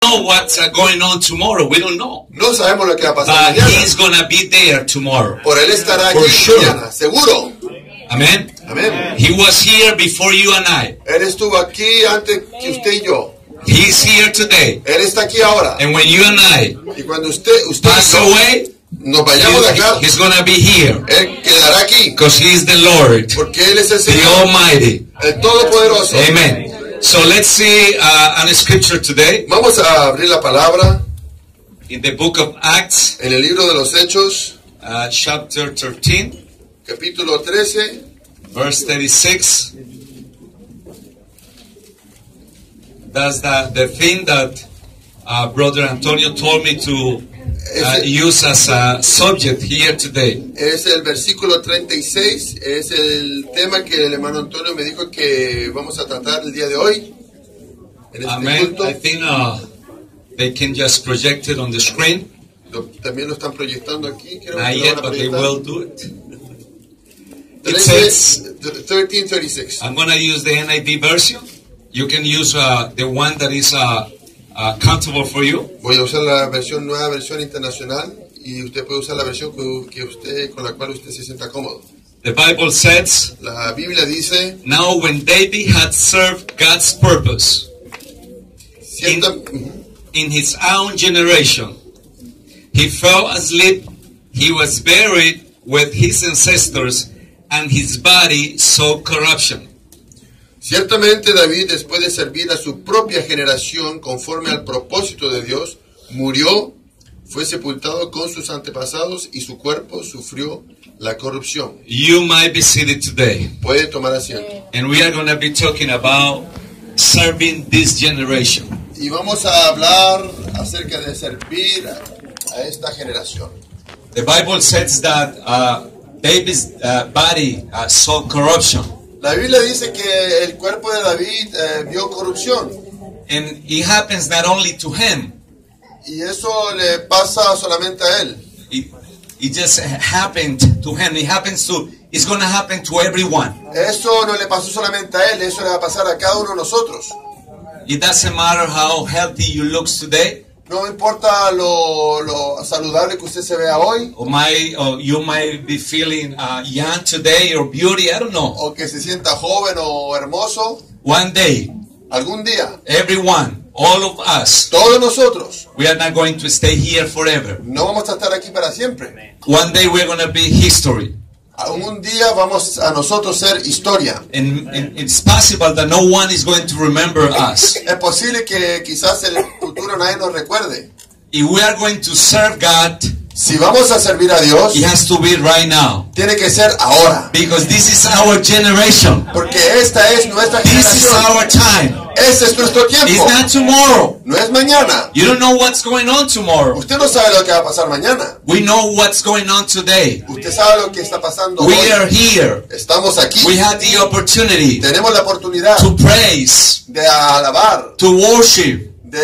know what's going on tomorrow. We don't know. No sabemos lo que va a pasar But mañana. he's going to be there tomorrow. Por él estará For aquí sure. mañana, seguro. Amen. Amén. He was here before you and I. Él estuvo aquí antes que usted y yo. He's here today. Él está aquí ahora. And when you and I Y cuando usted pass y yo away, nos vayamos de acá, he's going to be here. Él quedará aquí. Because he's the Lord, Porque Él es el the Señor, Almighty. el Todopoderoso. Amen. So let's see an scripture today Vamos a abrir la palabra in the book of Acts, en el libro de los Hechos, chapter 13, capítulo 13, verse 36. That's the thing that Brother Antonio told me to use as a subject here today. es el versículo 36, es el tema que el hermano Antonio me dijo que vamos a tratar el día de hoy. En este Amen. culto. I think they can just project it on the screen. También lo están proyectando aquí. Creo Not que lo yet, van a but they proyectar. will do it. It says, 13:36. I'm going to use the NIV version. You can use the one that is comfortable for you. Voy a usar la nueva versión internacional y usted puede usar la versión con la cual usted se sienta cómodo. The Bible says, La Biblia dice, now when David had served God's purpose in his own generation, he fell asleep, he was buried with his ancestors, and his body saw corruption. ciertamente David, después de servir a su propia generación conforme al propósito de Dios, murió, fue sepultado con sus antepasados y su cuerpo sufrió la corrupción. You might be seated today, Puede tomar asiento. and we are going to be talking about serving this generation. Y vamos a hablar acerca de servir a esta generación. The Bible says that David's body saw corruption. La Biblia dice que el cuerpo de David vio corrupción. And it happens not only to him, Y eso le pasa solamente a él. it just happened to him. It's going to happen to everyone. Eso no le pasó solamente a él, eso le va a pasar a cada uno de nosotros. It doesn't matter how healthy you look today, No importa lo saludable que usted se vea hoy, or you might be feeling young today or beauty, I don't know. o que se sienta joven o hermoso, One day, algún día, everyone, all of us, todos nosotros we are not going to stay here forever. no vamos a estar aquí para siempre. One day we're going to be history. Algún día vamos a nosotros ser historia. And it's possible that no one is going to remember us. Es posible que quizás en el futuro nadie nos recuerde. If we are going to serve God, Si vamos a servir a Dios, it has to be right now. tiene que ser ahora. Because this is our generation. Porque esta es nuestra This is generación. our time. Ese es nuestro It's tiempo. not tomorrow. No es mañana. You don't know what's going on tomorrow. Usted no sabe lo que va a pasar mañana. We know what's going on today. Usted sabe lo que está pasando We hoy. are here. Estamos aquí. We have the opportunity Tenemos la oportunidad to praise, de alabar, to worship, de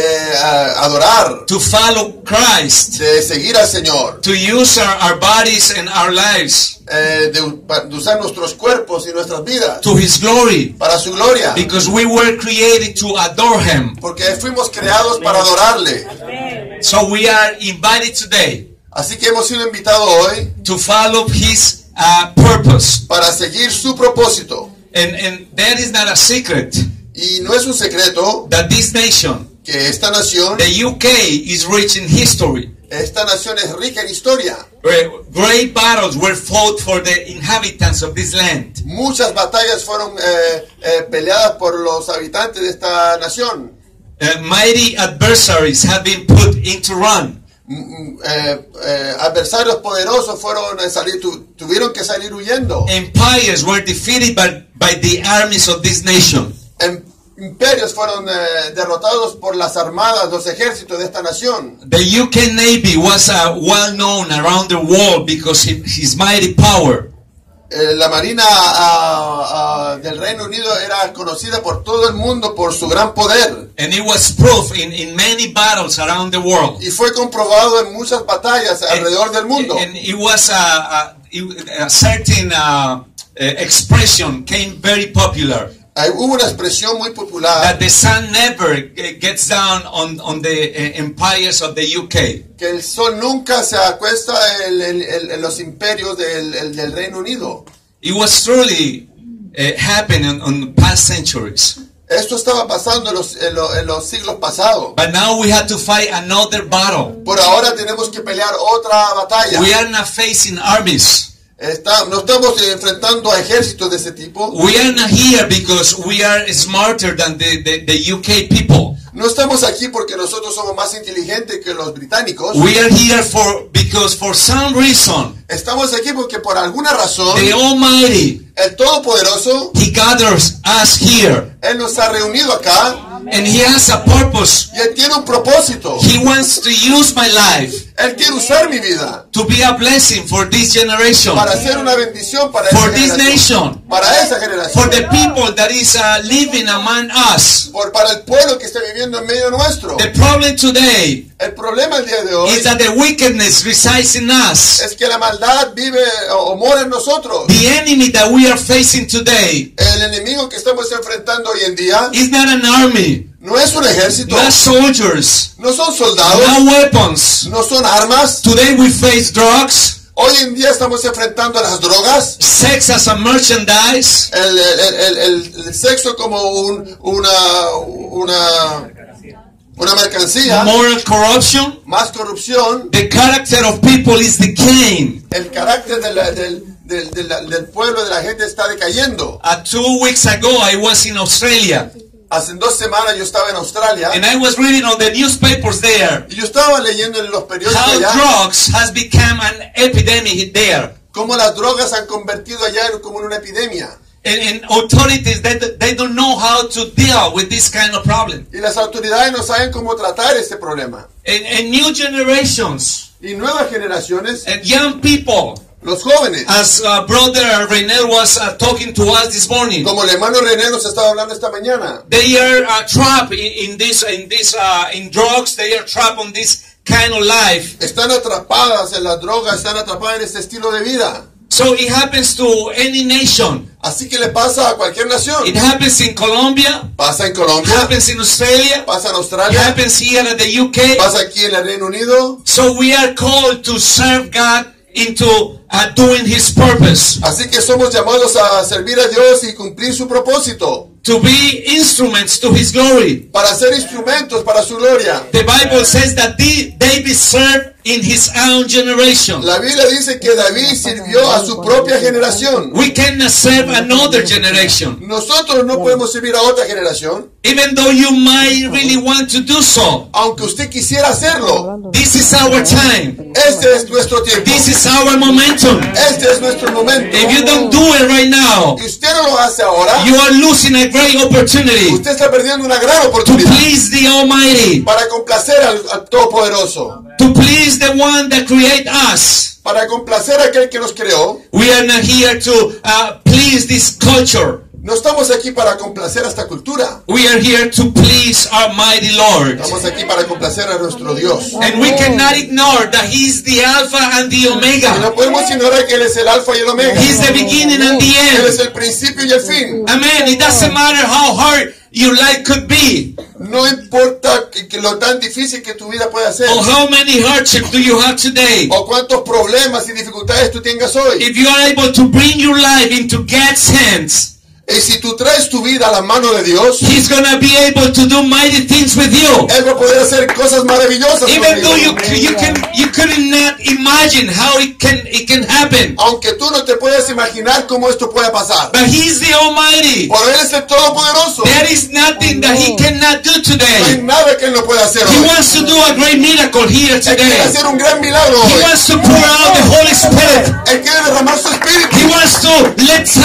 adorar, to follow Christ, de seguir al Señor, to use our bodies and our lives de usar nuestros cuerpos y nuestras vidas to His glory. para su gloria. Because we were created to adore Him. Porque fuimos creados para adorarle. So we are invited today Así que hemos sido invitados hoy to follow His purpose. para seguir su propósito. And that is not a secret Y no es un secreto that this nation, que esta nación, the UK, is rich in history. esta nación es rica en historia. Great battles were fought for the inhabitants of this land. Muchas batallas fueron peleadas por los habitantes de esta nación. Mighty adversaries have been put into run. Adversarios poderosos tuvieron que salir huyendo. Empires were defeated by the armies of this nation. Imperios fueron derrotados por las armadas, los ejércitos de esta nación. The UK Navy was well known around the world because of his mighty power. La Marina del Reino Unido era conocida por todo el mundo por su gran poder. And it was proof in many battles around the world. Y fue comprobado en muchas batallas alrededor del mundo. And it was a certain expression came very popular. Hubo una expresión muy popular that the sun never gets down on the empires of the UK. que el sol nunca se acuesta en los imperios del Reino Unido. It was truly happening on past centuries. Esto estaba pasando en los siglos pasados. But now we have to fight another battle. Por ahora tenemos que pelear otra batalla. We are not facing armies. No estamos enfrentando a ejércitos de ese tipo. We are not here because we are smarter than the UK people. No estamos aquí porque nosotros somos más inteligentes que los británicos. We are here because for some reason, Estamos aquí porque por alguna razón the Almighty, el Todopoderoso, He gathers us here. Él nos ha reunido acá And He has a purpose. y Él tiene un propósito. He wants to use my life Él quiere usar mi vida to be a blessing for this generation, para hacer una bendición para for esa this generación. nation, Para esa for generación. the people that is living among us. Para el pueblo que está viviendo en medio nuestro. The problem today El problema el día de hoy is that the wickedness resides in us. es que la maldad vive o mora en nosotros. The enemy that we are facing today El enemigo que estamos enfrentando hoy en día is not an army, no es un ejército, not soldiers, no son soldados, not weapons. no son armas. Today we face drugs, Hoy en día estamos enfrentando las drogas, sex as a merchandise, el sexo como una mercancía, moral corruption. más corrupción. The character of people is decaying. El carácter del pueblo, de la gente está decayendo. 2 weeks ago I was in Australia Hace 2 semanas yo estaba en Australia and I was reading on the newspapers there y yo estaba leyendo en los periódicos how allá drugs has become an epidemic there. cómo las drogas se han convertido allá como en una epidemia. And authorities, they don't know how to deal with this kind of problem. Y las autoridades no saben cómo tratar este problema. And new generations, Y nuevas generaciones, and young people, los jóvenes, as brother Renel was talking to us this morning, como el hermano René nos estaba hablando esta mañana, they are trapped in drugs. They are trapped on this kind of life. están atrapadas en las drogas, están atrapadas en este estilo de vida. So it happens to any nation. Así que le pasa a cualquier nación. It happens in Colombia. Pasa en It Colombia, happens in Australia. pasa en It Australia, happens here at the UK. pasa aquí en el Reino Unido. So we are called to serve God into doing His purpose, Así que somos llamados a servir a Dios y cumplir su propósito, to be instruments to His glory. para ser instrumentos para su gloria. The Bible says that David served in his own generation. La Biblia dice que David sirvió a su propia generación. We cannot serve another generation. Nosotros no podemos servir a otra generación, Even though you might really want to do so. aunque usted quisiera hacerlo. This is our time. Este es nuestro tiempo. This is our momentum. Este es nuestro momento. If you don't do it right now, Y usted no lo hace ahora, you are losing a great opportunity usted está perdiendo una gran to oportunidad please the Almighty, para complacer al Todopoderoso, to please the one that created us. para complacer a aquel que nos creó. We are not here to please this culture. No estamos aquí para complacer a esta cultura. We are here to please our mighty Lord. Estamos aquí para complacer a nuestro Dios. And we cannot ignore that He's the Alpha and the Y no Omega. podemos ignorar que Él es el alfa y el omega. He's the beginning and the Él end. es el principio y el fin. Amen. It doesn't matter how hard your life could be, No importa que lo tan difícil que tu vida pueda ser, or how many hardships do you have today. o cuántos problemas y dificultades tú tengas hoy. If you are able to bring your life into God's hands, Y si tú traes tu vida a la mano de Dios, He's gonna be able to do mighty things with you. Él va a poder hacer cosas maravillosas Even though contigo. you could not imagine how it can happen. Aunque tú no te puedes imaginar cómo esto puede pasar. But He's the Almighty. Pero Él es el Todopoderoso. There is nothing that He cannot do No hay today. nada que Él no pueda hacer He hoy. wants to do a great miracle here Él quiere today. hacer un gran milagro He hoy. wants to pour out the Holy Spirit. Él quiere derramar su espíritu. He wants to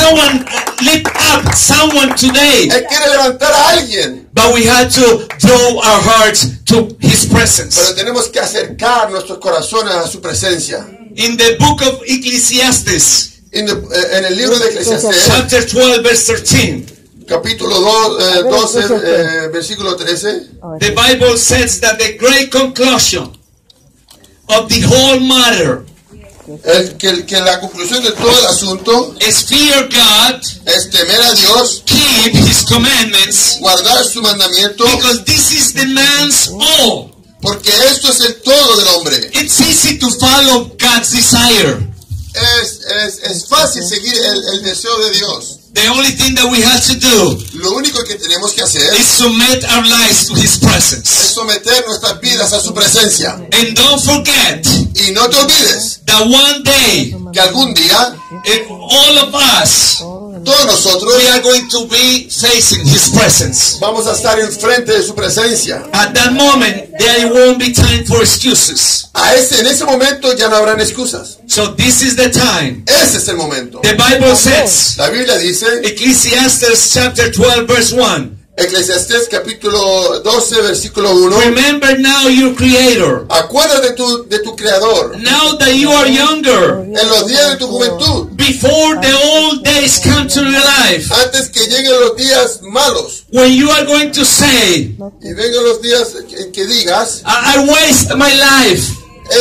lift up someone today. Él quiere levantar a alguien. But we have to draw our hearts to His Pero presence. tenemos que acercar nuestros corazones a su presencia. In the book of Ecclesiastes, En el libro de Eclesiastés, chapter 12, verse 13, capítulo 12, versículo 13, the Bible says that the great conclusion of the whole matter que la conclusión de todo el asunto is fear God, es temer a Dios, keep His commandments, guardar su mandamiento, because this is the man's all. porque esto es el todo del hombre. It's easy to follow God's desire. Es fácil seguir el deseo de Dios. The only thing that we have to do Lo único que tenemos que hacer is submit our lives to His es presence. someter nuestras vidas a su presencia. And don't forget Y no te olvides that one day, que algún día all of us, todos nosotros we are going to be facing His presence. vamos a estar enfrente de su presencia. At that moment, there won't be time for excuses. En ese momento ya no habrán excusas. So this is the time. Ese es el momento. The Bible says, La Biblia dice, Ecclesiastes chapter 12 verse 1, Eclesiastés capítulo 12 versículo 1, remember now your Creator, acuérdate de tu Creador now that you are younger, en los días de tu juventud, before the old days come to your life, antes que lleguen los días malos when you are going to say, y vengan los días en que digas, I waste my life.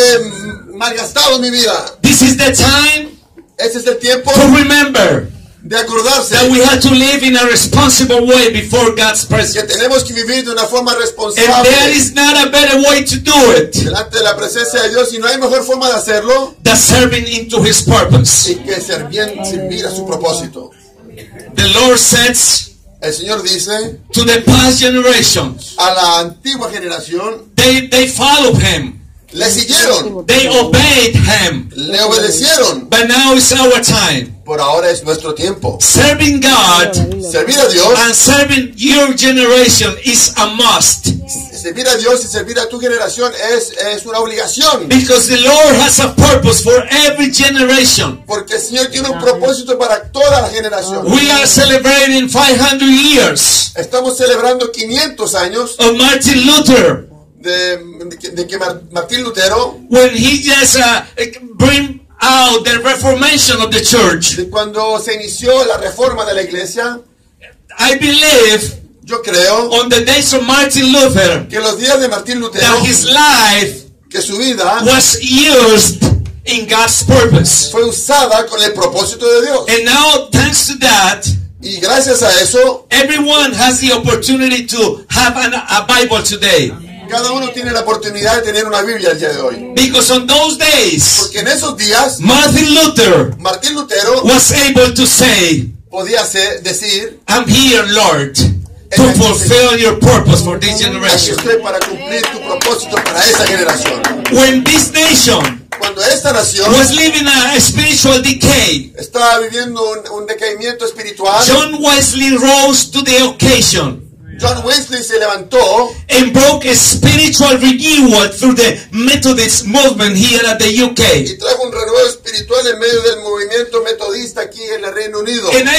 he malgastado mi vida. This is the time Ese es el tiempo to remember de acordarse that we have to live in a responsible way before God's que presence. tenemos que vivir de una forma And responsable there is not a better way to do it delante de la presencia de Dios, y no hay mejor forma de hacerlo than serving into His purpose. y que servir a su propósito. The Lord says El Señor dice to the past generations, a la antigua generación, they followed Him, le siguieron, they obeyed Him, le obedecieron. but now it's our time. Por ahora es nuestro tiempo. Serving God Servir a Dios, and serving your generation is a must, servir a Dios y servir a tu generación es una obligación. because the Lord has a purpose for every generation. Porque el Señor tiene un propósito para toda la generación. We are celebrating 500 years Estamos celebrando 500 años of Martin Luther, de que Martín Lutero, when he just bring out the reformation of the church. de cuando se inició la reforma de la iglesia, I believe yo creo on the days of Martin Luther que los días de Martín Lutero, that his life que su vida was used in God's purpose. fue usada con el propósito de Dios. And now, thanks to that, Y gracias a eso, everyone has the opportunity to have a Bible today. cada uno tiene la oportunidad de tener una Biblia el día de hoy. Because on those days, Porque en esos días, Martin Luther Martín Lutero was able to say, podía decir, I'm here, Lord, to fulfill your purpose for this aquí generation. estoy para cumplir tu propósito para esa generación. When this nation Cuando esta nación was living a spiritual decay, estaba viviendo un decaimiento espiritual, John Wesley rose to the occasion John Wesley se levantó and broke a spiritual renewal through the Methodist movement here at the UK. y trajo un renuevo espiritual en medio del movimiento metodista aquí en el Reino Unido. And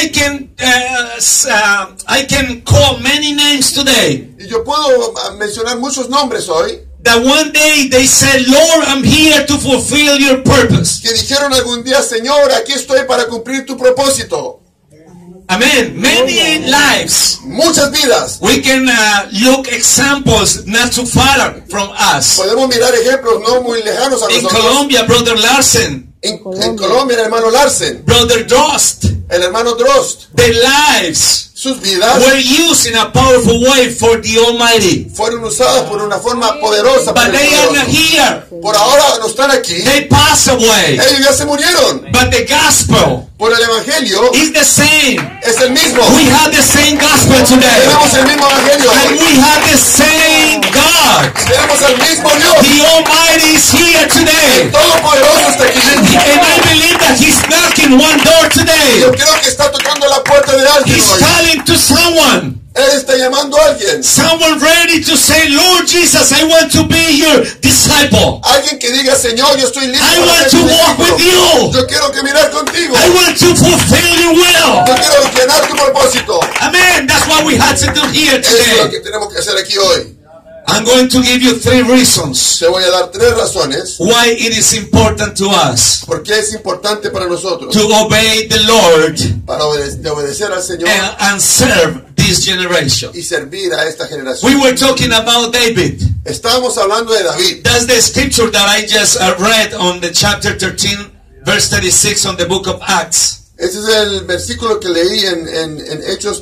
I can call many names today. Y yo puedo mencionar muchos nombres hoy That one day they said, Lord, I'm here to fulfill your purpose. que dijeron algún día, Señor, aquí estoy para cumplir tu propósito. Amen. Many lives. Muchas vidas. We can look examples not too far from us. Podemos mirar ejemplos no muy lejanos a In nosotros. Colombia, Brother Larsen, En Colombia, el hermano Larsen, Brother Drost, el hermano Drost, their lives sus vidas were used in a powerful way for the Almighty. fueron usadas por una forma poderosa. But por el they are not poderoso. here. Por ahora no están aquí. They pass away. Ellos ya se murieron. But the gospel Por el evangelio is the same. es el mismo. We have the same gospel today. Tenemos el mismo evangelio. And we have the same God. Tenemos el mismo Dios. The Almighty is here today. Todopoderoso está aquí. And I believe that He's knocking one door today. Yo creo que está tocando la puerta de alguien He's hoy. calling to someone. Él está llamando a alguien. Someone ready to say, Lord Jesus, I want to be your disciple. Alguien que diga, Señor, yo estoy listo I para want ser to tu walk discípulo. with you. Yo quiero caminar contigo. I want to fulfill your will. Yo quiero llenar tu propósito. Amen. That's what we had to do here Eso es lo today. que tenemos que hacer aquí hoy. I'm going to give you 3 reasons Te voy a dar 3 razones why it is important to us por qué es importante para nosotros to obey the Lord para obedecer al Señor and serve this generation. y servir a esta generación. We were talking about David. Estábamos hablando de David. That's the scripture that I just read on the chapter 13 verse 36 on the book of Acts, Este es el versículo que leí en Hechos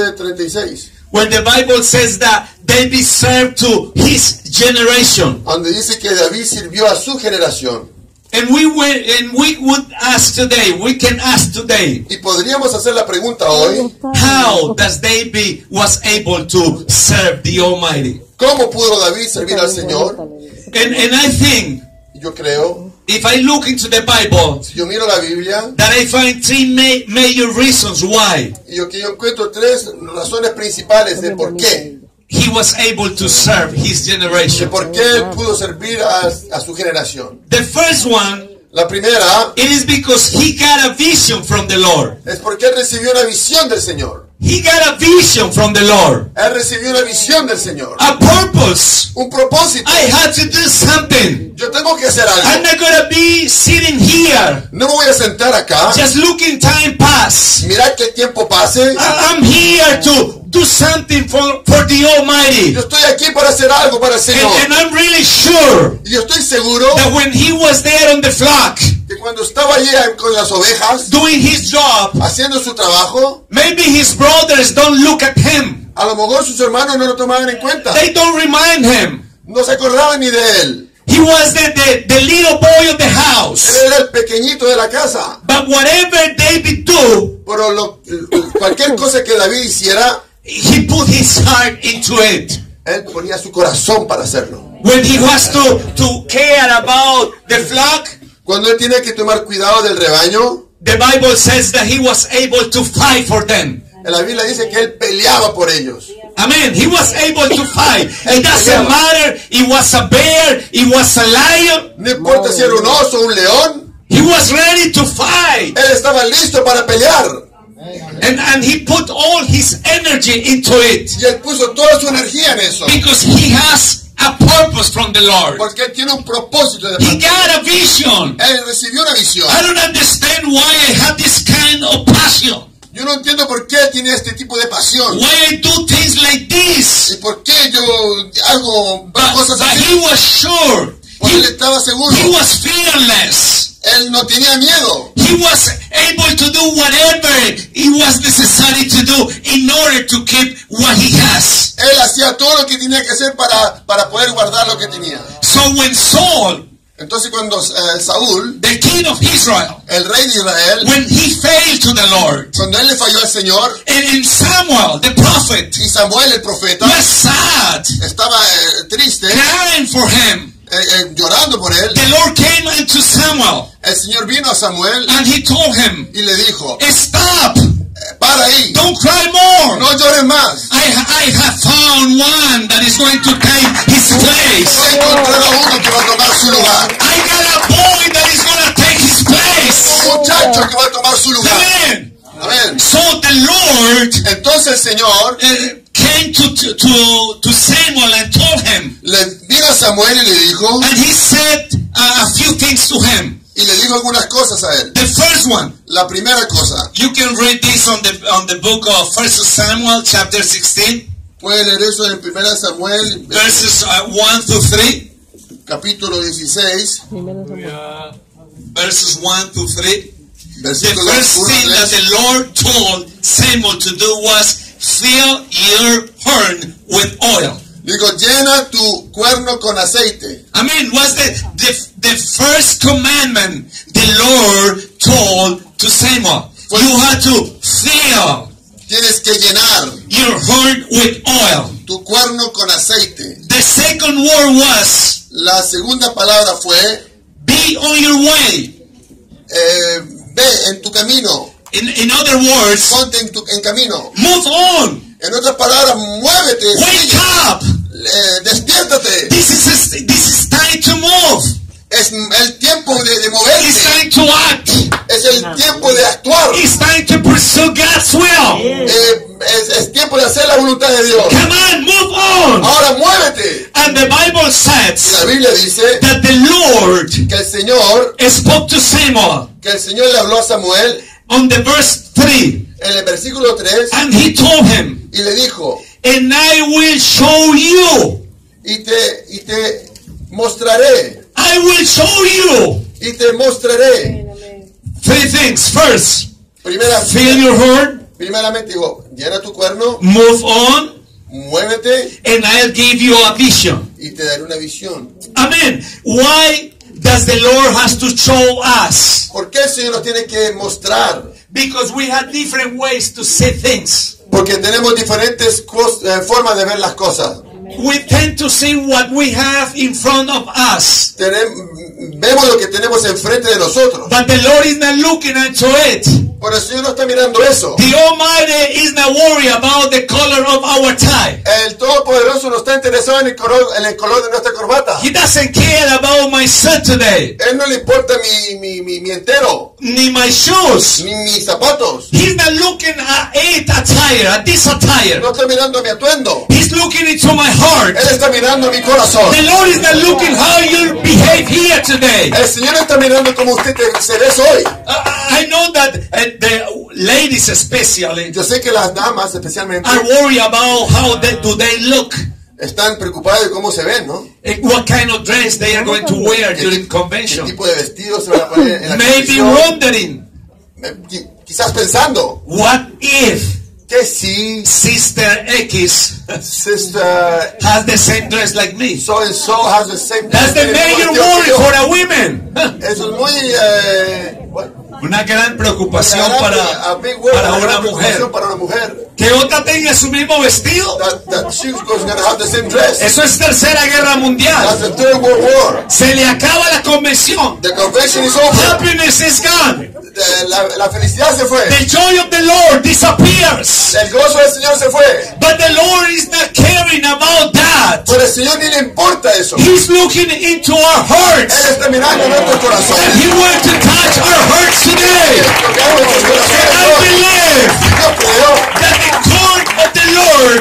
13:36, where the Bible says that David served to his generation. donde dice que David sirvió a su generación. And we would ask today, we can ask today, Y podríamos hacer la pregunta hoy, how does David was able to serve the Almighty? ¿cómo pudo David servir al Señor? And I think, Yo creo, if I look into the Bible, si yo miro la Biblia, that I find three major reasons why y yo encuentro tres razones principales de por qué. he was able to serve his De generation. por qué él pudo servir a su generación. The first one, La primera it is because he got a vision from the Lord. es porque él recibió una visión del Señor. He got a vision from the Lord. Él recibió una visión del Señor. A purpose. Un propósito. I had to do something. Yo tengo que hacer I'm algo. not going to be sitting here No me voy a sentar acá, just looking time pass. mirar que el tiempo pase. I'm here to do something for the Almighty. Yo estoy aquí para hacer algo para el Señor. And I'm really sure Y yo estoy seguro that when he was there on the flock que cuando estaba allí con las ovejas, doing his job, haciendo su trabajo, maybe his brothers don't look at him. a lo mejor sus hermanos no lo tomaban en cuenta. They don't remind him. No se acordaban ni de él. He was the little boy of the house. Él era el pequeñito de la casa. But whatever David do, Pero cualquier cosa que David hiciera, he put his heart into it. él ponía su corazón para hacerlo. When he was to care about the flock, Cuando él tiene que tomar cuidado del rebaño, the Bible says that he was able to fight for them. en la Biblia dice que él peleaba por ellos. Amen. He was able to fight. It doesn't matter. It was a bear. It was a lion. No importa si era un oso o un león, He was ready to fight. él estaba listo para pelear. And he put all his energy into it. Y él puso toda su energía en eso. Because he has a purpose from the Lord. Porque él tiene un propósito de He parte. got a vision. Él recibió una visión. I don't understand why I have this kind of passion. Yo no entiendo por qué tiene este tipo de pasión. Why I do things like this. Y por qué yo hago cosas But así. he was sure. Porque él estaba seguro. He was fearless. Él no tenía miedo. He was able to do whatever it was necessary to do in order to keep what he has. Él hacía todo lo que tenía que hacer para poder guardar lo que tenía. So when Saul, Entonces cuando Saúl, the king of Israel, el rey de Israel, when he failed to the Lord, cuando él le falló al Señor, and Samuel, the prophet, y Samuel el profeta was sad, estaba triste, crying for him, llorando por él, the Lord came unto Samuel, el Señor vino a Samuel and he told him, y le dijo, stop, para ahí, don't cry more. no llores más. I have found one that is going to take his place. Voy a encontrar a uno que va a tomar su lugar. I got a boy that is going to take his place. Un muchacho que va a tomar su lugar. Amen. Amén. So the Lord Entonces el Señor came to Samuel and told him, le vino a Samuel y le dijo, and he said a few things to him. y le dijo algunas cosas a él. The first one, La primera cosa, you can read this on the book of 1 Samuel chapter 16, puede leer eso en 1 Samuel, verses 1 through 3. capítulo 16, Verses 1 through 3. The versículo first 1 thing that 3. the Lord told Samuel to do was fill your horn with oil. Digo, llena tu cuerno con aceite. I mean, was the first commandment the Lord told to Samuel. You had to fill Tienes que llenar your horn with oil. tu cuerno con aceite. The second word was La segunda palabra fue, be on your way. ve en tu camino, In other words, ponte en camino. move on. En otras palabras, muévete, Wake sigue, up. despiértate. This is time to move. Es el tiempo de It's moverte, time to act. es el tiempo de actuar, It's time to pursue God's will. es tiempo de hacer la voluntad de Dios. Come on, move on. Ahora muévete. And the Bible La says Biblia dice that the Lord que el Señor le habló a Samuel on the verse 3, en el versículo 3 and he told him, y le dijo, and I will show you. y te mostraré, I will show you y te mostraré things. First, fill your Primeramente, heart, primeramente digo, llena tu cuerno, move on, muévete and I'll give you a vision. y te daré una visión. Amen. Why does the Lord has to show us? ¿Por qué el Señor nos tiene que mostrar? Because we have different ways to see things. Porque tenemos diferentes formas de ver las cosas. We tend to see what we have in front of us. Vemos lo que tenemos enfrente de nosotros. But the Lord is not looking into it. Pero el Señor no está mirando eso. The Almighty is not worried about the color of our tie. El Todopoderoso no está interesado en el color de nuestra corbata. He doesn't care about my shirt today, Él no le importa mi entero, ni my shoes. ni mis zapatos. He's not looking at attire, at this attire. No está mirando mi atuendo. He's looking into my heart. Él está mirando mi corazón. The Lord is not looking how you behave here today. El Señor está mirando cómo usted se ves hoy. I know that the ladies especially Yo sé que las damas especialmente are worried about how do they look, están preocupadas de cómo se ven, ¿no? what kind of dress they are going to wear during ¿Qué convention. tipo de vestido se van a poner en la Maybe convención? wondering, Quizás pensando, what if que si Sister X Sister has the same dress like me? so and so has the same. That's the major worry for a woman. Eso es muy Una gran preocupación para una mujer. Para una mujer. Que otra tenga su mismo vestido. That she's going to have the same dress. Eso es Tercera Guerra Mundial. That's the Third World War. Se le acaba la convención. The convention is over. Happiness is gone. La felicidad se fue. The joy of the Lord disappears. El gozo del Señor se fue. But the Lord is not caring about that. Pero el Señor ni le importa eso. He's looking into our Él hearts. está mirando en nuestros And corazones. He wants to touch our hearts today. Tocando nuestros And I corazones. believe Yo creo that the court of the Lord,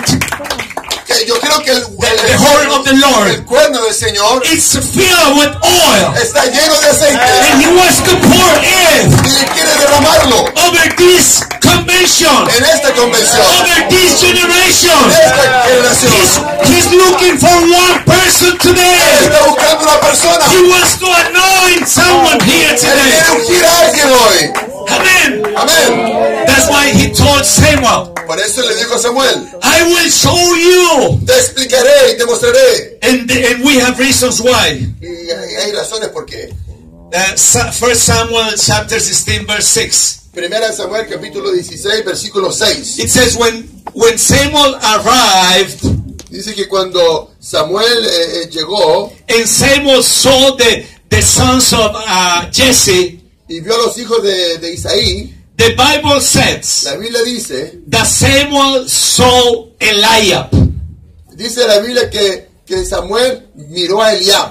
que the horn of the el Lord, cuerno del Señor is filled with oil. está lleno de aceite And He wants to pour in y quiere derramarlo over this convention, en esta convención, over this generation. en esta generación. He's looking for one person today. Está buscando una persona. He wants to anoint someone here Él today. quiere ungir a alguien hoy. Amen. Amén. That's why He told Samuel, Por eso le dijo a Samuel, I will show you. te explicaré y te mostraré. And we have reasons why. Y hay razones por qué. 1 Samuel chapter 16 verse 6. Primera de Samuel capítulo 16 versículo 6. It says when Samuel arrived, Dice que cuando Samuel llegó and Samuel saw the sons of Jesse, y vio a los hijos de Isaí, the Bible says la Biblia dice Samuel saw Eliab. Dice la Biblia que Samuel miró a Eliab.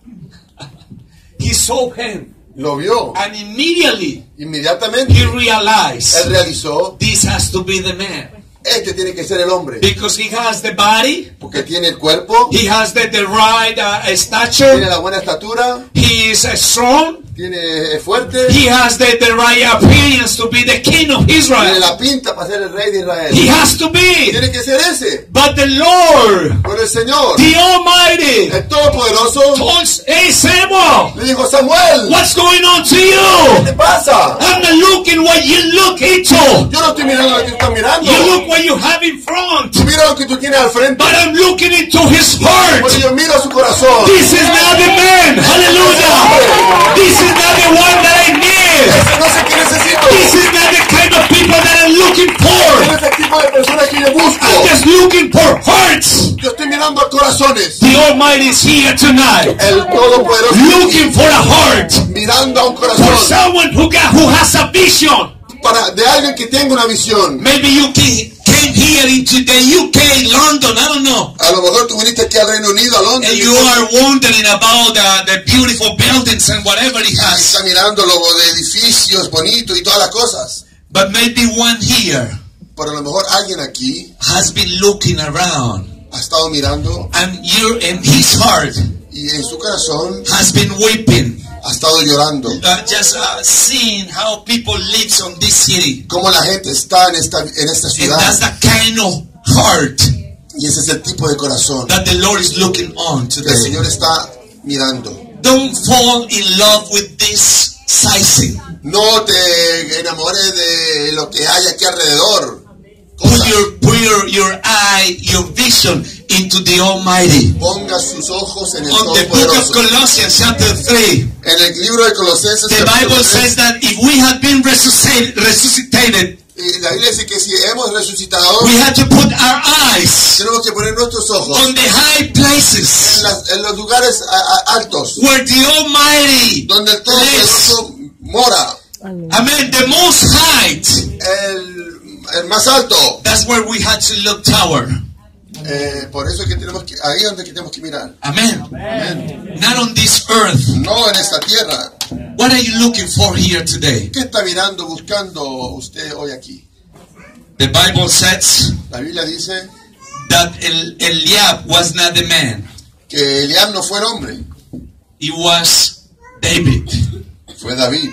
He saw him, Lo vio. and immediately Inmediatamente he realized él realizó, this has to be the man, este tiene que ser el hombre. because he has the body, Porque tiene el cuerpo, he has the right tiene stature, la buena estatura, he is strong, tiene fuerte, he has the right appearance to be the king of tiene Israel. la pinta para ser el rey de Israel. He has to be. Tiene que ser ese. But the Lord, Pero el Señor, the Almighty, el Todopoderoso, told, hey Samuel, le dijo, Samuel, what's going on to ¿qué you? te pasa? I'm not looking what you look into. Yo no estoy mirando lo que tú estás mirando. You look what you have in front. Tú mira lo que tú tienes al frente. But I'm looking into his heart. Pero yo miro su corazón. This is not the man. Hallelujah. This is not the one that I need. Ese no sé qué necesito. This is not the kind of people that I'm looking for. No es el tipo de persona que yo busco. I'm just looking for hearts. Yo estoy mirando a corazones. The Almighty is here tonight. El Todopoderoso Looking for a heart. mirando a un For corazón someone who has a vision. de alguien que tenga una visión. Maybe you came here into the UK, London, I don't know. A lo mejor tú viniste aquí al Reino Unido, a Londres. And you are wondering about the beautiful buildings and whatever it Y has. está mirando lo de edificios bonitos y todas las cosas. But maybe one here Pero a lo mejor alguien aquí has been looking around, ha estado mirando and you're in his heart y en su corazón has been weeping, ha estado llorando. just seeing how people live on this city. Cómo la gente está en esta And ciudad. that's the kind of heart Y ese es el tipo de corazón that the Lord is looking on que el today. Señor está mirando. Don't fall in love with this sizing. No te enamores de lo que hay aquí alrededor. Put Cosas. your eye, your vision into the Almighty. Ponga sus ojos en el On the book of Todopoderoso. Colossians chapter 3, En el libro de Colosenses, the capítulo Bible 3, says that if we have been resuscitated, y la Biblia dice que si hemos resucitado, we have to put our eyes tenemos que poner nuestros ojos on the high places en los lugares altos, where the Almighty donde el lives. Todopoderoso mora, Amen. The most height. el más alto. That's where we had to look tower. Por eso es que tenemos que, ahí es donde tenemos que mirar. Amen. Amén. Not on this earth. No en esta tierra. What are you looking for here today? ¿Qué está mirando, buscando usted hoy aquí? The Bible says La Biblia dice that Eliab was not the man. que Eliab no fue el hombre, It was David. fue David.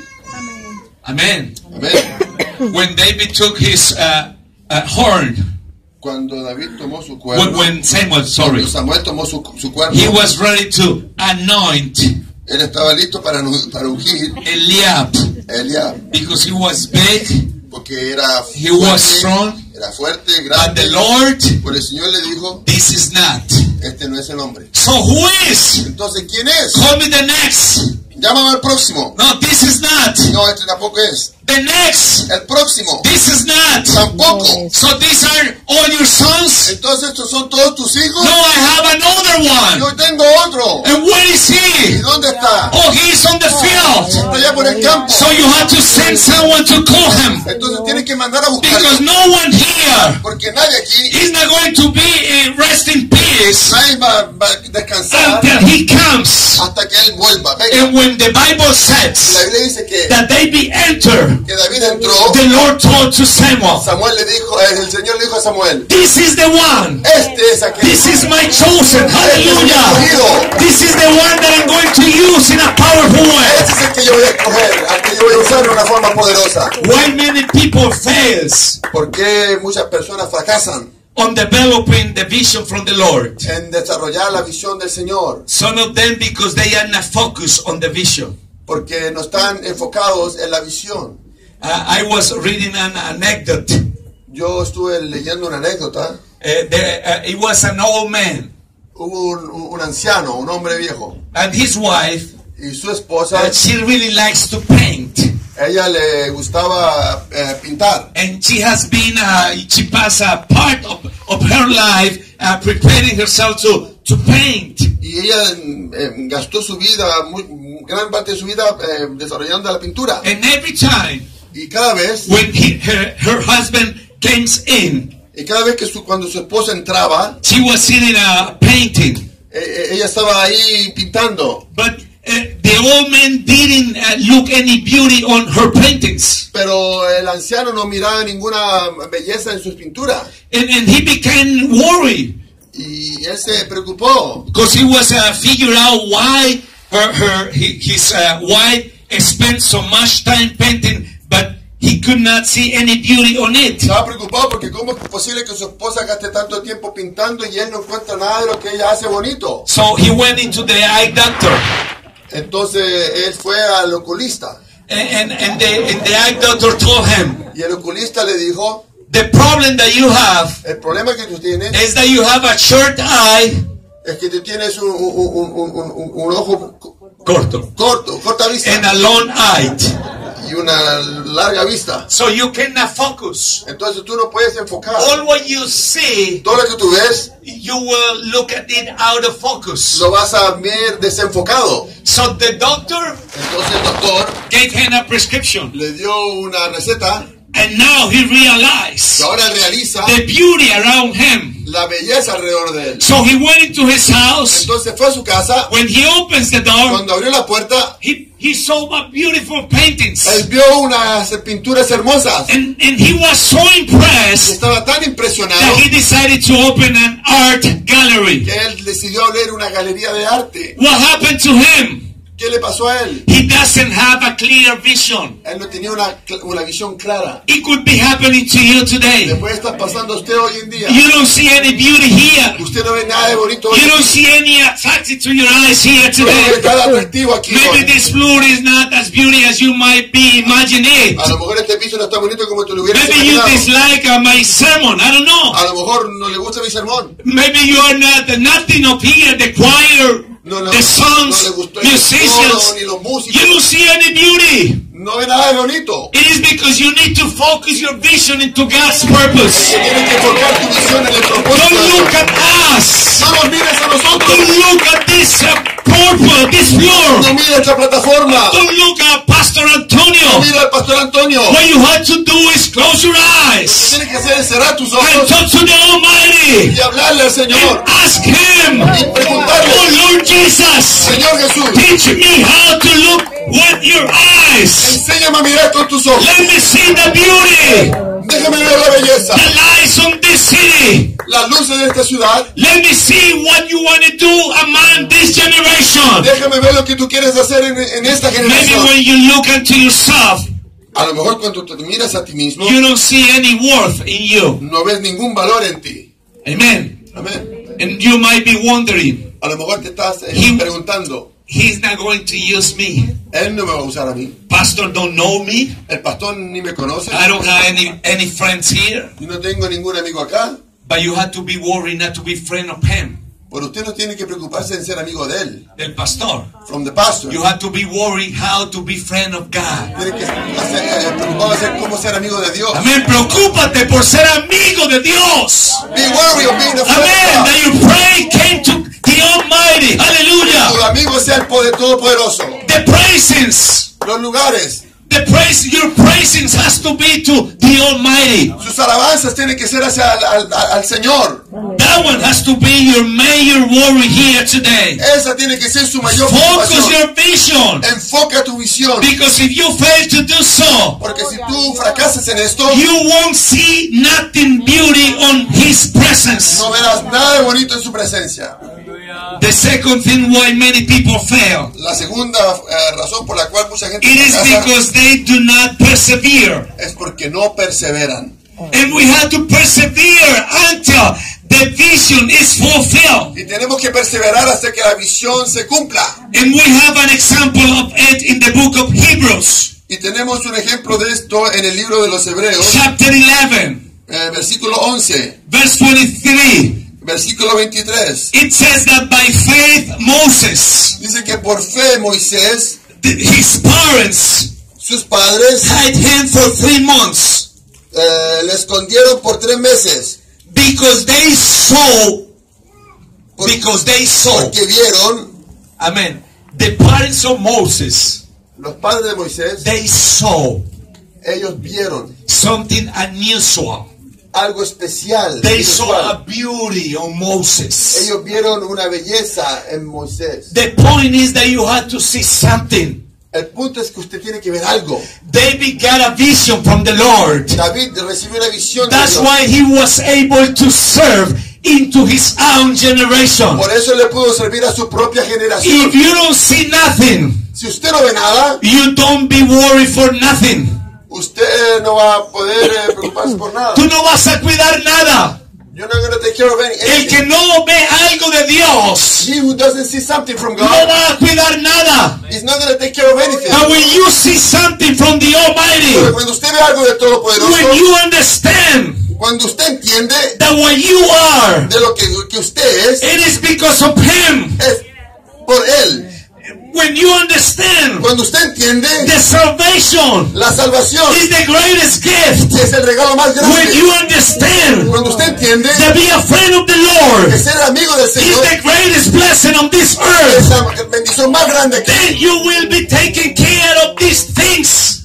Amen. Amén. When David took his horn, Cuando David tomó su cuerpo, when Samuel, sorry, cuando Samuel tomó su cuerpo, he was ready to anoint él estaba listo para ungir Eliab a Eliab, because he was big, porque era he was strong, era fuerte, but grande. the Lord, Pues el Señor le dijo, this is not. este no es el hombre. So who is? Entonces, ¿quién es? Call me the next. Llámame al próximo. No, this is not. No, este tampoco es. The next. El próximo. This is not. Tampoco. So these are all your sons? Entonces, ¿estos son todos tus hijos? No, I have another one. Yo tengo otro. And where is ¿Y he? dónde está? Oh, he's on the field. Está allá por el campo. So you have to send someone to call him. Entonces tienes que mandar a Because buscarlo. no one here Porque nadie aquí, is not going to be rest in peace nadie va a descansar until he comes. hasta que él vuelva. Venga. And when the Bible La says Biblia dice que that David entered, David entró. the Lord told to Samuel, Samuel le dijo, el Señor le dijo a Samuel, this is the one. este es aquel. This is my chosen. Hallelujah. Escogido. This is the one that I'm going to use in a powerful way. Este es el que yo voy a escoger, al que yo voy a usar de una forma poderosa. Why many people fails ¿Por qué muchas personas fracasan on developing the vision from the Lord? en desarrollar la visión del Señor? Some of them because they are not focused on the vision. Porque no están enfocados en la visión. I was reading an anecdote. Yo estuve leyendo una anécdota. It was an old man Hubo un anciano, un hombre viejo, and his wife. y su esposa, She really likes to paint, ella le gustaba pintar. and she has been. She passed a part of her life preparing herself to paint. Y ella gastó su vida, gran parte de su vida desarrollando la pintura. And every time Y cada vez, when her husband comes in, y cada vez que cuando su esposa entraba, she was sitting painting. ella estaba ahí pintando. But the old man didn't look any beauty on her paintings. Pero el anciano no miraba ninguna belleza en sus pinturas. And he became worried Y él se preocupó. because he was figure out why his wife spent so much time painting, but he could not see any beauty on it. Estaba preocupado porque cómo es posible que su esposa gaste tanto tiempo pintando y él no encuentra nada de lo que ella hace bonito. So he went into the eye doctor. Entonces él fue al oculista. And the eye doctor told him, Y el oculista le dijo, the problem that you have el problema que tú tienes is that you have a short eye. es que tú tienes un ojo Corto. corta vista And a long eye. y una larga vista. So you cannot focus. Entonces tú no puedes enfocar. All what you see, Todo lo que tú ves you will look at it out of focus. lo vas a ver desenfocado. So the doctor Entonces el doctor gave him a prescription. le dio una receta And now he y realized ahora realiza the beauty around him. la belleza alrededor de él. So he went into his house. Entonces fue a su casa. When he opens the door, Cuando abrió la puerta, he saw beautiful paintings. él vio unas pinturas hermosas. And he was so impressed Estaba tan that impresionado he decided to open an art gallery. que él decidió abrir una galería de arte. What happened to him? ¿Qué le pasó a él? He doesn't have a clear vision. Él no tenía una visión clara. It could be happening to you today. Le puede estar pasando a usted hoy en día. You don't see any beauty here. Usted no ve nada de bonito hoy. You don't see any attractive to your eyes here No ve today. nada atractivo aquí Maybe hoy. this floor is not as beauty as you might be imagining it. A lo mejor este piso no está bonito como tú lo hubieras Maybe you imaginado. dislike my sermon. I don't know. A lo mejor no le gusta mi sermón. Maybe you are not nothing up here. The choir, No the songs, le gustó el musicians. coro, ni los músicos. You don't see any beauty. No ve nada de bonito. It is because you need to focus your vision into God's purpose. Tienes que enfocar tu visión en el propósito Don't de look Dios. at us. No nos mires a nosotros. Don't look at this purple, this floor. No mires esta plataforma. Don't look at Pastor No Antonio. mira al pastor Antonio. What you have to do is close your Lo que eyes tienes que hacer es cerrar tus and ojos talk to the Almighty. y hablarle al Señor. Ask Him, Y oh preguntarle, Lord Jesus, Señor Jesús, teach me how to look with your eyes. enséñame a mirar con tus ojos. Let me see the beauty, Déjame ver la belleza, the lights on this city. las luces de esta ciudad. Let me see what you want to do among this generation. Déjame ver lo que tú quieres hacer en esta Maybe generación. when you look into yourself, A lo mejor cuando te miras a ti mismo, you don't see any worth in you. no ves ningún valor en ti. Amen. Amén. And you might be wondering, A lo mejor te estás preguntando, He's not going to use me. Él no me va a usar a mí. Pastor don't know me. El pastor ni me conoce. I don't have any friends here. Yo no tengo ningún amigo acá. But you have to be worried not to be friend of him, Pero usted no tiene que preocuparse en ser amigo de él. del pastor. From the pastor. You have to be worried how to be friend of God. Tiene que preocupado de ser cómo ser amigo de Dios. Amén. Preocúpate por ser amigo de Dios. Be worried of being a friend Amén. of That your prayer came to the Almighty. God. Tu Hallelujah. amigo sea el poder todopoderoso. The praisings. Los lugares, Your praisings has to be to the Almighty. sus alabanzas tienen que ser hacia al Señor. That one has to be your major worry here today. Esa tiene que ser su mayor Focus preocupación. your vision. Enfoca tu visión. Because if you fail to do so, Porque si tú fracasas en esto, you won't see nothing beauty on His presence. no verás nada de bonito en su presencia. The second thing why many people fail, La segunda razón por la cual mucha gente it is fracasa because they do not persevere. es porque no perseveran. And we have to persevere until the vision is fulfilled. Y tenemos que perseverar hasta que la visión se cumpla. And we have an example of it in the book of Hebrews, Y tenemos un ejemplo de esto en el libro de los Hebreos, chapter 11, versículo 11, verse 23. versículo 23. It says that by faith Moses, Dice que por fe Moisés, his parents, sus padres, hid him for 3 months le escondieron por 3 meses. because they saw, Porque vieron, amen, the parents of Moses, los padres de Moisés, they saw ellos vieron something unusual. algo especial. They saw inusual. a beauty on Moses. Ellos vieron una belleza en Moisés. The point is that you have to see something. El punto es que usted tiene que ver algo. David got a vision from the Lord. David recibió una visión de That's Dios. why he was able to serve into his own generation. Por eso le pudo servir a su propia generación. If you don't see nothing, Si usted no ve nada, you don't be worried for nothing. usted no va a poder preocuparse por nada. Tú no vas a cuidar nada. You're not going to take care of El anything. que no ve algo de Dios He who doesn't see something from no God va a cuidar nada. is not going to take care of anything. But when you see something from the Pero Almighty, cuando usted ve algo de when Todopoderoso, you understand cuando usted entiende that what you are, de lo que usted es it is because of Him. por Él. When you understand Cuando usted entiende the salvation la salvación is the greatest gift. es el regalo más When grande. you understand Cuando usted entiende to be a friend of the Lord que ser amigo del is Señor the greatest blessing on this es earth, la bendición más grande que then you will be taking care of these things.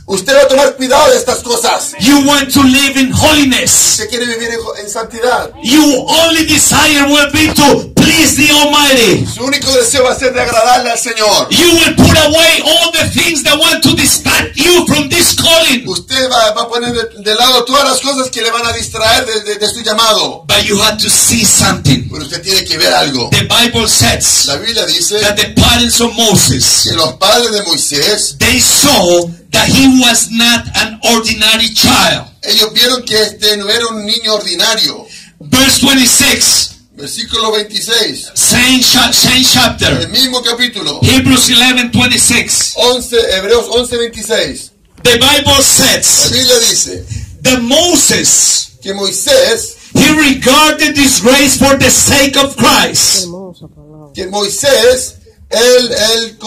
Usted va a tomar cuidado de estas cosas. You want to live in holiness. Usted quiere vivir en santidad. You only desire will be to please the Almighty. Su único deseo va a ser de agradarle al Señor. You will put away all the things that want to distract you from this calling. Usted va a poner de lado todas las cosas que le van a distraer de su llamado. But you have to see something. Pero usted tiene que ver algo. The Bible says La Biblia dice that the parents of Moses, que los padres de Moisés, they saw that he was not an ordinary child. ellos vieron que este no era un niño ordinario. Verse 26, Versículo 26, same chapter. el mismo capítulo, Hebrews 11:26. 11, Hebreos 11:26. The Bible La says Biblia dice that Moses, que Moisés, he regarded disgrace for the sake of Christ. Hermosa palabra. que Moisés, él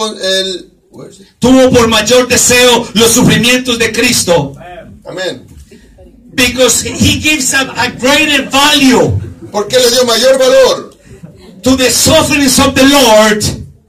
Tuvo por mayor deseo los sufrimientos de Cristo. amén. Because he gives a greater value Porque le dio mayor valor to the sufferings of the Lord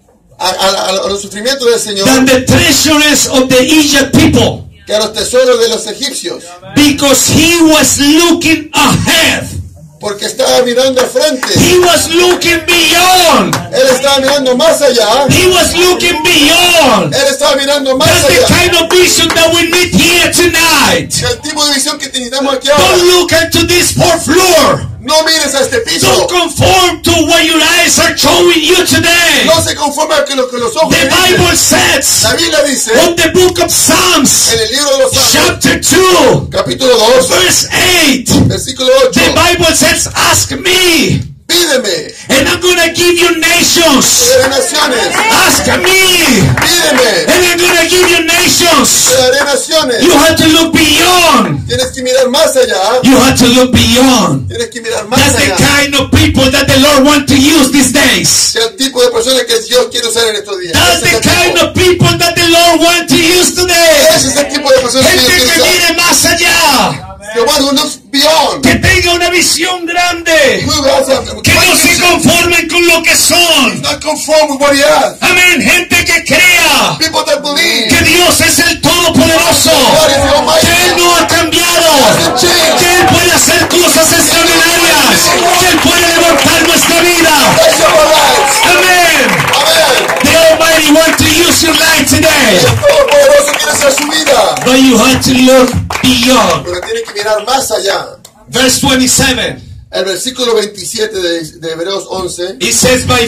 a los sufrimientos del Señor than the treasures of the Egypt people. que a los tesoros de los egipcios. Because he was looking ahead. Porque estaba mirando al frente. He was looking beyond. Él estaba mirando más allá. He was looking beyond. Él estaba mirando más That's the allá. kind of vision that we need here tonight. El tipo de visión que necesitamos aquí Don't ahora. look into this fourth floor. No mires a este piso. Don't conform to what your eyes are showing you today. No se conforme a lo que los ojos The le dicen. Bible says La Biblia dice on the book of Psalms, en el libro de los Salmos, chapter 2, capítulo 2, verse 8, versículo 8. the Bible says, ask me, Pídeme, and I'm going to give you nations. te daré naciones. Ask me, Pídeme, and I'm going to give you te nations. daré naciones. You have to look beyond. Tienes que mirar más allá. You have to look beyond. Tienes que mirar más That's the allá. kind of people that the Lord wants to use these days. El tipo de personas que Dios quiere usar en estos días. That's Ese es the el kind tipo. of people that the Lord wants to use today. Ese es el tipo de personas que Gente Dios que quiere usar. mire más allá. The one who looks beyond. Que tenga una visión grande. Who has a Que no se conformen con lo que son. not conform with what he has. Amén. Gente que crea People that believe que Dios es el Todopoderoso. God is the Almighty. Que Él no ha cambiado. Que Él puede hacer cosas extraordinarias. Que Él puede levantar nuestra vida. That's our lives. Amén. Amén. The Almighty wants to use your life today. El Todopoderoso quiere hacer su vida. But you have to look beyond. Pero tiene que mirar más allá. Verse 27. El versículo 27 de Hebreos 11. It says, by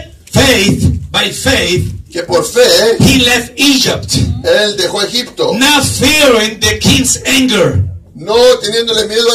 faith, Que por fe he left Egypt, él dejó Egipto. not fearing the king's anger. No teniéndole miedo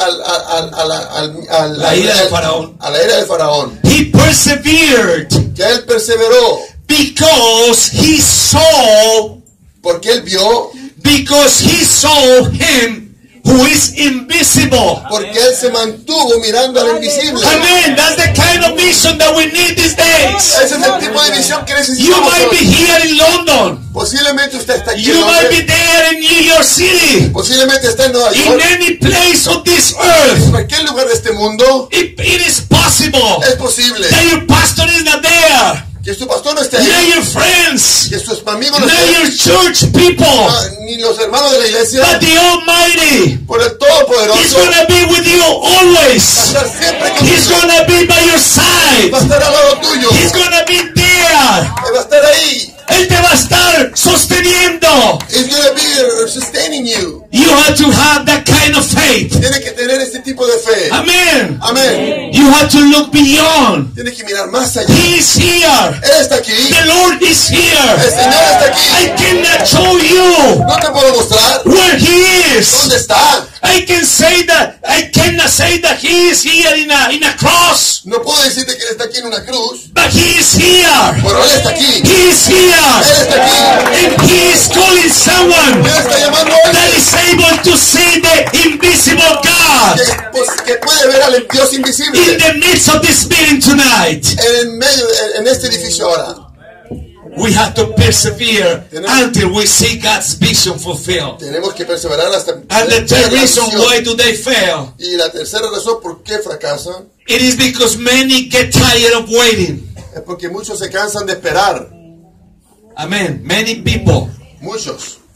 a La ira del faraón. A la ira del faraón. He persevered Que él perseveró. because he saw Porque él saw him who is invisible. porque él se mantuvo mirando al invisible. Amen. That's the kind of vision that we need these days. Ese es el tipo de visión que You necesitamos might be hoy. here in London. Posiblemente usted está aquí You en might be Londres. there in New York City. Posiblemente está en Nueva In York. any place of this earth. En cualquier lugar de este mundo It is possible es posible that your pastor is not there. que su pastor no esté Not ahí, your friends. que sus amigos no Not estén, your church people. ni los hermanos de la iglesia, But the Almighty. por el He's Todopoderoso. going to be with you always. Va a estar siempre He's contigo. going to be by your side. Va a estar al lado tuyo. He's going to be there. Va a estar ahí. Él te va a estar sosteniendo. He's going to be sustaining you. You have to have that kind of faith. Tiene que tener este tipo de fe. Amen. Amén. You have to look beyond. Tiene que mirar más allá. He is here. Él está aquí. The Lord is El here. Señor está I aquí. cannot show you No te puedo mostrar where He is. dónde está. I cannot say that He is here in a cross, No puedo decirte que Él está aquí en una cruz. but He is here. Pero Él está aquí. He is here. Él está aquí. And He is calling someone Él está llamando a that alguien is able to see the invisible God que puede ver al Dios in invisible the midst of this meeting tonight. en medio en este edificio ahora. We have to persevere until we see God's vision fulfilled. Tenemos que perseverar hasta And the third reason why do they fail? Y la tercera razón por qué fracasan It is because many get tired of waiting. es porque muchos se cansan de esperar. Amen. Many people, Muchos.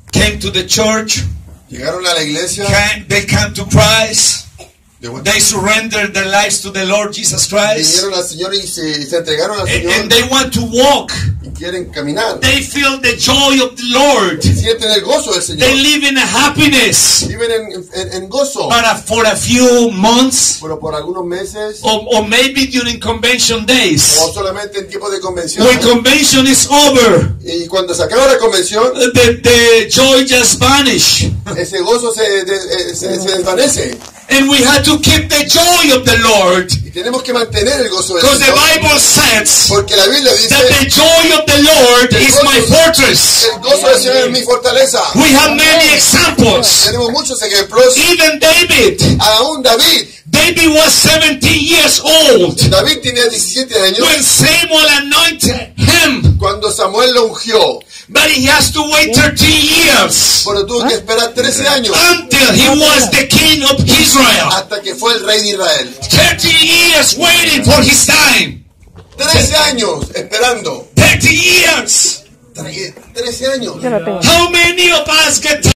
came to the church, Llegaron a la iglesia. they came to Christ, De vuelta. they surrendered their lives to the Lord Jesus Christ, Vinieron al Señor y se entregaron al and Señor they want to walk. y quieren caminar. They feel the joy of the Lord. Sienten el gozo del They Señor. live in a happiness. Viven en gozo. But for a few months, Pero por algunos meses or maybe during convention days, o solamente en tiempos de convención. when convention is over, Y cuando se acaba la convención, the joy just vanishes. ese gozo se desvanece. And we have to keep the joy of the Lord. Y tenemos que mantener el gozo del Because the Señor. Bible says Porque la Biblia that the dice, joy of the Lord is my fortress. el gozo del Señor es mi fortaleza. We have many examples. Tenemos muchos ejemplos. Even David. Aún David. David was 17 years old David tenía 17 años when Samuel anointed him. cuando Samuel lo ungió. But he has to wait 13 years Pero tuvo que esperar 13 años until he was the king of Israel. hasta que fue el rey de Israel. 30 years waiting for his time. 13 años esperando. 30 years. 13 años. Yo lo tengo. How many of us get